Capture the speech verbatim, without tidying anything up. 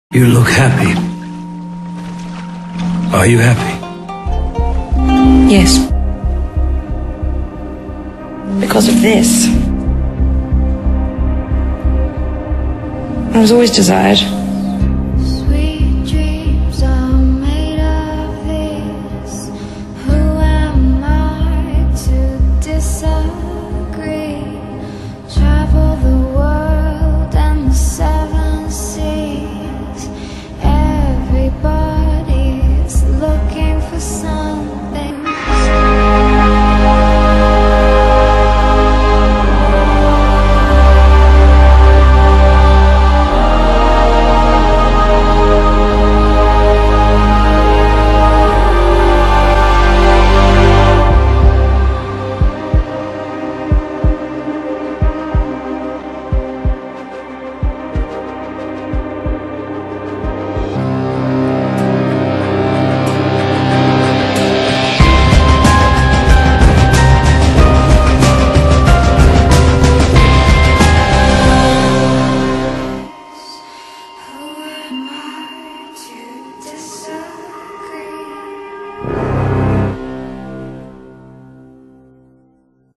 You look happy. Are you happy? Yes. Because of this. I was always desired.